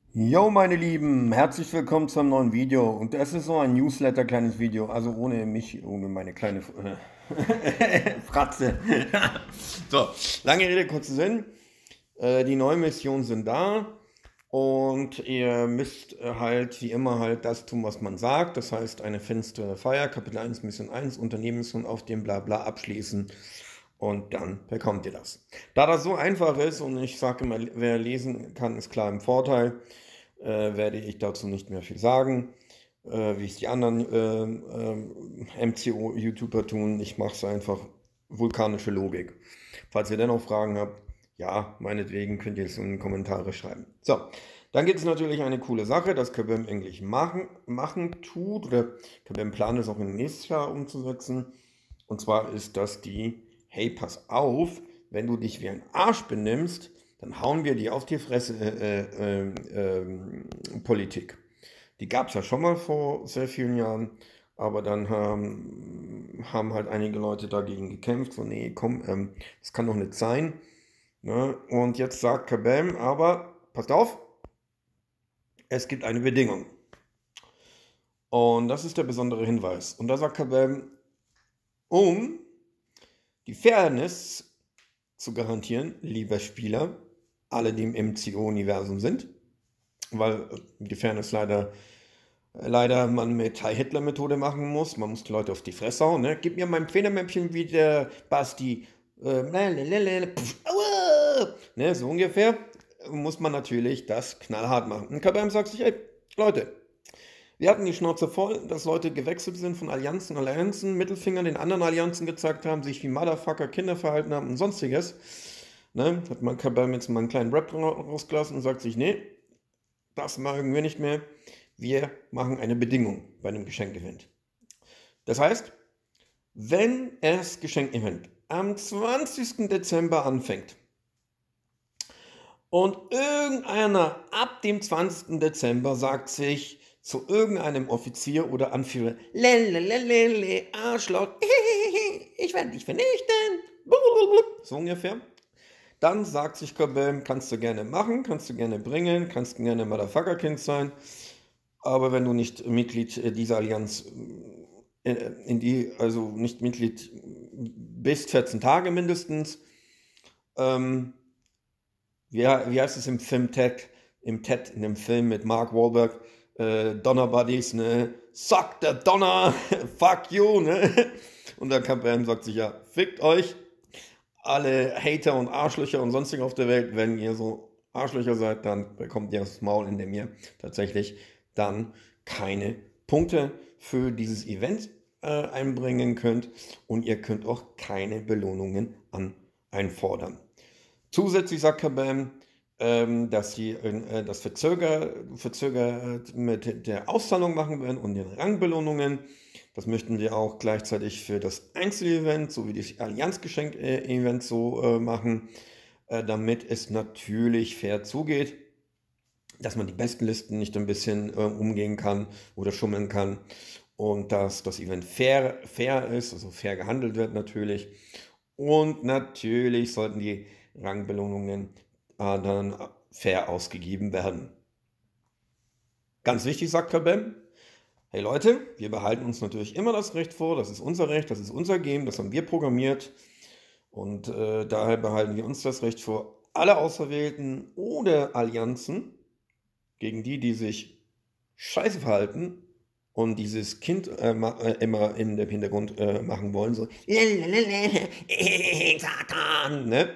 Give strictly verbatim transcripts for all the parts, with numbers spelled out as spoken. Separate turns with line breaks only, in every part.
Jo, meine Lieben, herzlich willkommen zum neuen Video. Und das ist so ein Newsletter, kleines Video, also ohne mich, ohne meine kleine äh, Fratze. So, lange Rede, kurzer Sinn. Äh, die neuen Missionen sind da und ihr müsst äh, halt wie immer halt das tun, was man sagt. Das heißt, eine finstere Feier, Kapitel eins, Mission eins, Unternehmensmission auf dem Blabla abschließen und dann bekommt ihr das. Da das so einfach ist und ich sage immer, wer lesen kann, ist klar im Vorteil, äh, werde ich dazu nicht mehr viel sagen, äh, wie es die anderen äh, äh, M C O-YouTuber tun. Ich mache es einfach vulkanische Logik. Falls ihr dennoch Fragen habt, ja, meinetwegen könnt ihr es in die Kommentare schreiben. So, dann gibt es natürlich eine coole Sache, das Kabam eigentlich machen, machen tut, oder Kabam plant es auch im nächsten Jahr umzusetzen. Und zwar ist das die, hey, pass auf, wenn du dich wie ein Arsch benimmst, dann hauen wir die auf die Fresse äh, äh, äh, äh, Politik. Die gab es ja schon mal vor sehr vielen Jahren, aber dann haben, haben halt einige Leute dagegen gekämpft, so nee, komm, ähm, das kann doch nicht sein. Ne? Und jetzt sagt Kabam, aber passt auf, es gibt eine Bedingung. Und das ist der besondere Hinweis. Und da sagt Kabam, um die Fairness zu garantieren, lieber Spieler, alle, die im M C O-Universum sind, weil die Fairness leider, leider man mit Heil-Hitler-Methode machen muss. Man muss die Leute auf die Fresse hauen. Ne? Gib mir mein Federmäppchen wie der Basti. Äh, pf, aua! Ne, so ungefähr muss man natürlich das knallhart machen. Und Kabam sagt sich, ey, Leute, wir hatten die Schnauze voll, dass Leute gewechselt sind von Allianzen und Allianzen, Mittelfinger den anderen Allianzen gezeigt haben, sich wie Motherfucker Kinder verhalten haben und sonstiges. Ne? Hat man Kabam jetzt mal einen kleinen Rap rausgelassen und sagt sich, nee, das mögen wir nicht mehr. Wir machen eine Bedingung bei einem Geschenkevent. Das heißt, wenn das Geschenkevent am zwanzigsten Dezember anfängt und irgendeiner ab dem zwanzigsten Dezember sagt sich zu irgendeinem Offizier oder Anführer, lelelelele, Arschloch, ich werde dich vernichten, so ungefähr, dann sagt sich Kabam, kannst du gerne machen, kannst du gerne bringen, kannst du gerne Motherfucker-Kind sein, aber wenn du nicht Mitglied dieser Allianz in die, also nicht Mitglied bist, vierzehn Tage mindestens, ähm, wie, wie heißt es im Film Ted, im Ted, in dem Film mit Mark Wahlberg, äh, Donner Buddies, ne, suck der Donner, fuck you, ne, und der Kabam sagt sich, ja, fickt euch, alle Hater und Arschlöcher und sonstige auf der Welt, wenn ihr so Arschlöcher seid, dann bekommt ihr das Maul, in dem ihr tatsächlich dann keine Punkte für dieses Event äh, einbringen könnt und ihr könnt auch keine Belohnungen an einfordern. Zusätzlich sagt Kabam, ähm, dass sie äh, das verzögert, verzögert mit der Auszahlung machen werden und den Rangbelohnungen. Das möchten wir auch gleichzeitig für das Einzelevent sowie das Allianzgeschenk-Event so äh, machen, äh, damit es natürlich fair zugeht, dass man die besten Listen nicht ein bisschen äh, umgehen kann oder schummeln kann und dass das Event fair, fair ist, also fair gehandelt wird natürlich. Und natürlich sollten die Rangbelohnungen äh, dann fair ausgegeben werden. Ganz wichtig, sagt Kabam, hey Leute, wir behalten uns natürlich immer das Recht vor, das ist unser Recht, das ist unser Game, das haben wir programmiert und äh, daher behalten wir uns das Recht vor, alle Auserwählten oder Allianzen, gegen die, die sich scheiße verhalten und dieses Kind äh, äh, immer in dem Hintergrund äh, machen wollen, so Satan, ne?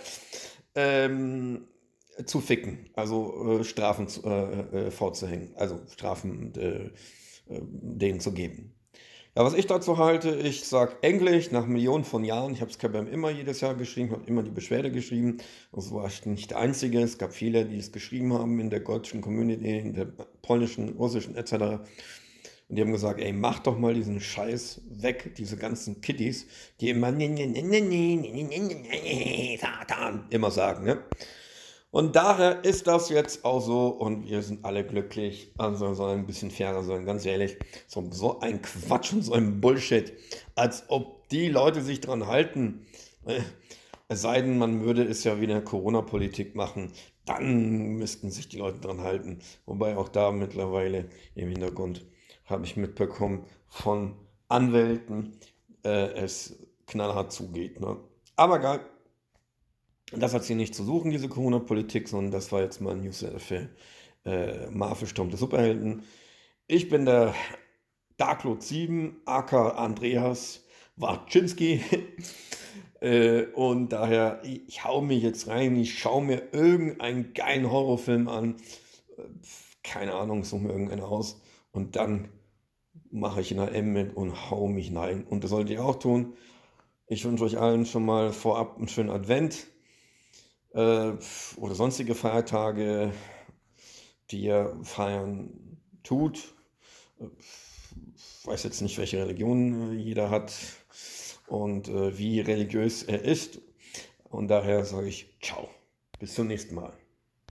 ähm, zu ficken, also äh, Strafen zu, äh, äh, vorzuhängen, also Strafen äh, äh, denen zu geben. Ja, was ich dazu halte, ich sage Englisch nach Millionen von Jahren, ich habe es Kabam immer jedes Jahr geschrieben, habe immer die Beschwerde geschrieben, das war ich nicht der Einzige, es gab viele, die es geschrieben haben in der deutschen Community, in der polnischen, russischen et cetera. Und die haben gesagt, ey, mach doch mal diesen Scheiß weg, diese ganzen Kiddies, die immer Satan immer sagen, ne? Und daher ist das jetzt auch so und wir sind alle glücklich. Also soll ein bisschen fairer sein, ganz ehrlich. So, so ein Quatsch und so ein Bullshit, als ob die Leute sich dran halten. Es sei denn, man würde es ja wie in der Corona-Politik machen, dann müssten sich die Leute dran halten. Wobei auch da mittlerweile im Hintergrund habe ich mitbekommen von Anwälten, äh, es knallhart zugeht. Ne? Aber egal, das hat hier nicht zu suchen, diese Corona-Politik, sondern das war jetzt mal ein Newsletter für äh, Marvel Sturm der Superhelden. Ich bin der Darklord sieben, aka Andreas Warczynski. äh, und daher, ich, ich hau mich jetzt rein, ich schaue mir irgendeinen geilen Horrorfilm an. Äh, keine Ahnung, suche mir irgendeinen aus. Und dann mache ich in A M mit und hau mich rein. Und das solltet ihr auch tun. Ich wünsche euch allen schon mal vorab einen schönen Advent äh, oder sonstige Feiertage, die ihr feiern tut. Ich weiß jetzt nicht, welche Religion äh, jeder hat und äh, wie religiös er ist. Und daher sage ich ciao. Bis zum nächsten Mal.